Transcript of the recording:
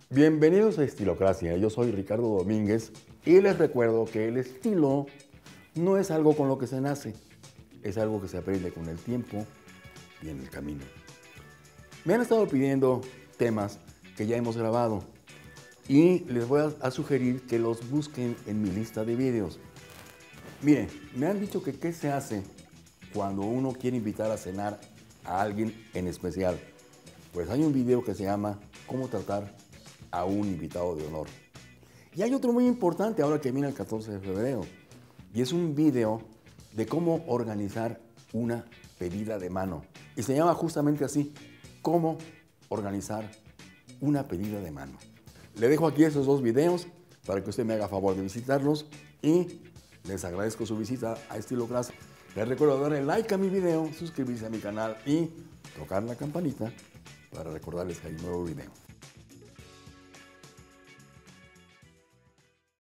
Bienvenidos a Estilocracia, yo soy Ricardo Domínguez y les recuerdo que el estilo no es algo con lo que se nace, es algo que se aprende con el tiempo y en el camino. Me han estado pidiendo temas que ya hemos grabado y les voy a sugerir que los busquen en mi lista de vídeos. Miren, me han dicho que qué se hace cuando uno quiere invitar a cenar a alguien en especial. Pues hay un video que se llama ¿Cómo tratar a un invitado de honor? Y hay otro muy importante ahora que viene el 14 de febrero. Y es un video de cómo organizar una pedida de mano. Y se llama justamente así, cómo organizar una pedida de mano. Le dejo aquí esos dos videos para que usted me haga favor de visitarlos y les agradezco su visita a Estilocracia. Les recuerdo darle like a mi video, suscribirse a mi canal y tocar la campanita para recordarles que hay un nuevo video.